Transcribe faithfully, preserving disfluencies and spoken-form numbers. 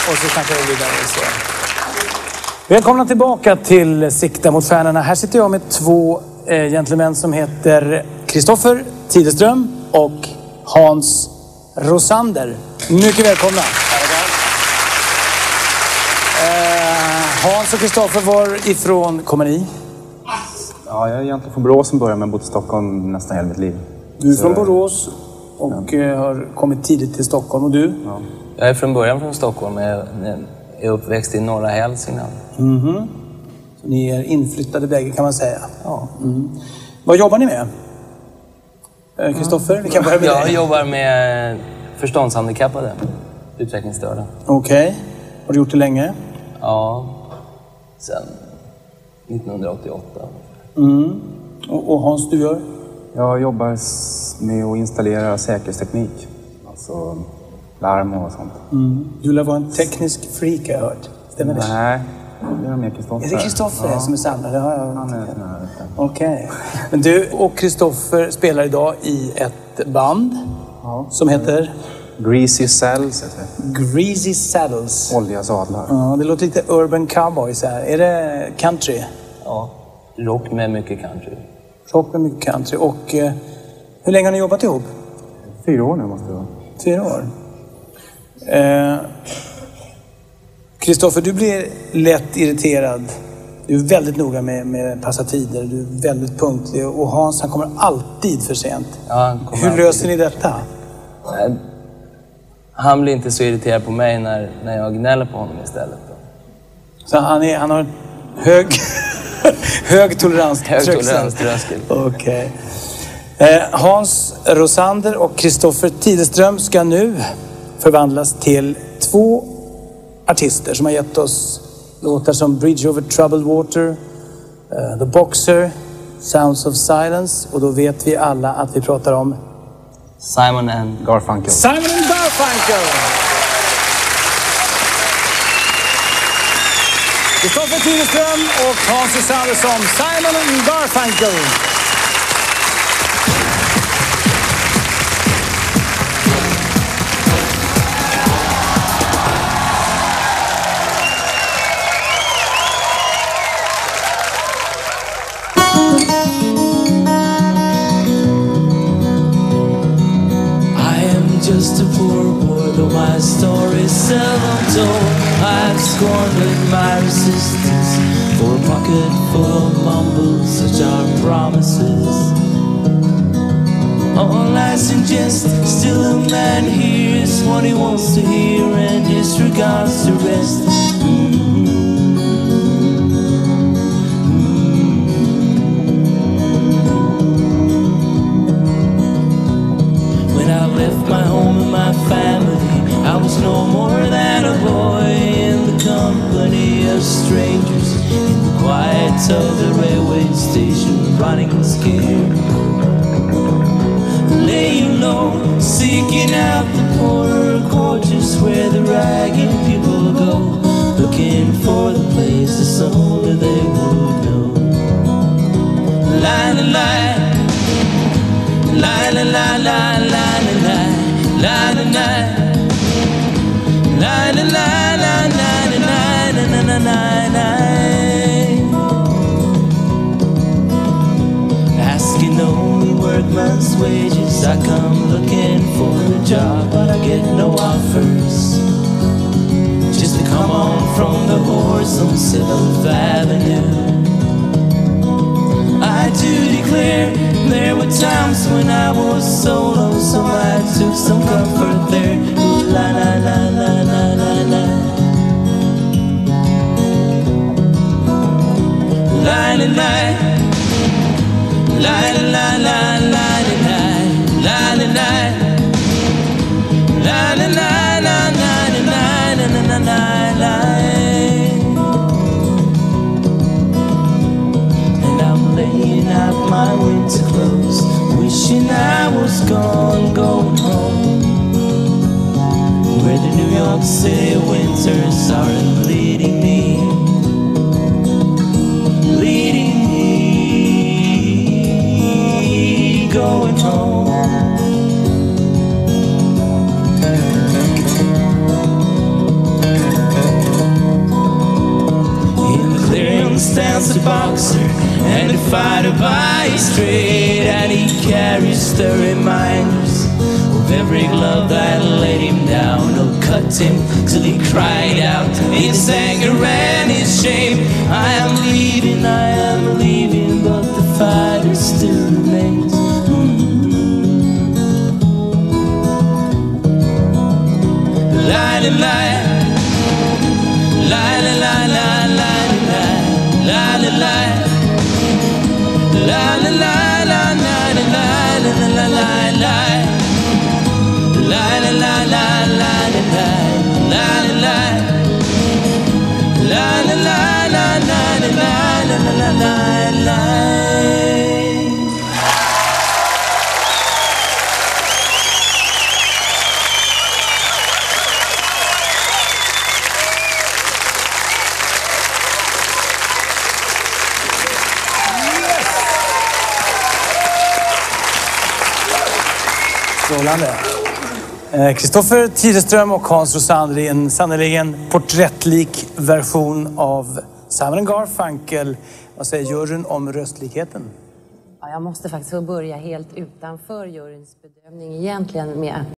och så snackar vi vidare. Så. Välkomna tillbaka till Sikta mot stjärnorna. Här sitter jag med två eh, gentlemän som heter Kristoffer Tidestrom och Hans Rosander. Mycket välkomna. Eh, Hans och Kristoffer, var ifrån kommer ni? Ja, jag är egentligen från Borås som börjar med bott i Stockholm nästan hela mitt liv. Du är från Borås och ja. har kommit tidigt till Stockholm. Och du? Ja. Jag är från början från Stockholm. Jag är uppväxt i norra Hälsingland. Mm-hmm. Så ni är inflyttade bägge kan man säga. Ja. Mm. Vad jobbar ni med? Kristoffer, mm. vi kan börja med Jag dig. jobbar med förståndshandikappade, utvecklingsstörda. Okej. Okay. Har du gjort det länge? Ja, sen nittonhundraåttioåtta. Mm. Och, och Hans, du gör? Jag jobbar med att installera säkerhetsteknik. Alltså larm och sånt. Mm. Du lär vara en teknisk freak, jag har hört. Stämmer det? Nej, det är mer Kristoffer. Är det Kristoffer ja. som är samlad? Det har jag. Han är sån här. Okej. Okay. Men du och Kristoffer spelar idag i ett band ja. som heter? Greasy Saddles heter det. Greasy Saddles. Olja sadlar. Ja, det låter lite urban cowboys här. Är det country? Ja, rock med mycket country. Rock med mycket country. Och eh, hur länge har ni jobbat ihop? Fyra år nu måste det vara. Fyra år. Kristoffer, eh, du blir lätt irriterad. Du är väldigt noga med, med passa tider. Du är väldigt punktlig. Och Hans, han kommer alltid för sent. Ja, hur alltid. löser ni detta? Nej, han blir inte så irriterad på mig när, när jag gnäller på honom istället. Då. Så han, är, han har hög, hög tolerans. Hög toleranströskel. Okej. Okay. Eh, Hans Rosander och Kristoffer Tidestrom ska nu förvandlas till två artister som har gett oss låtar som Bridge over Troubled Water, uh, The Boxer, Sounds of Silence. Och då vet vi alla att vi pratar om Simon and Garfunkel. Simon and Garfunkel! Kristoffer Tidestrom och Hans Rosander som Simon and Garfunkel. Just a poor boy, though my story's seldom told. I've squandered my resistance for a pocket full of mumbles, such are promises. All lies and jest, still a man hears what he wants to hear and disregards the rest. Mm-hmm. My home and my family, I was no more than a boy in the company of strangers, in the quiet of the railway station, running scared, laying low, seeking out the poorer quarters where the ragged people go, looking for the places only they would know. La la la, la la la la la la. La la la, la la la la la la la la la la. Asking only workman's wages, I come looking for a job, but I get no offers. Just to come on from the horse on Seventh Avenue. I do declare there were times when I was so lonesome I took some comfort there. Ooh, la la la la la la la. La la la. La la la la la la la la la. La la la la la la la la la la. Laying out my winter clothes, wishing I was gone, going home, where the New York City winters aren't leading me, leading me, going home. once a boxer and a fighter by his trade, and he carries the reminders of every glove that laid him down or cut him till he cried out in his anger and his shame. I am leaving, I am leaving, but the fighter still remains. La la la, la la la la la la la la la, la la la la la la la la la la, la la la la la la la la, la la la la la la la la la. Strålande. Kristoffer Tidestrom och Hans Rosander i en sannoliken porträttlik version av Simon Garfunkel. Vad säger juryn om röstlikheten? Ja, jag måste faktiskt få börja helt utanför juryns bedömning egentligen med att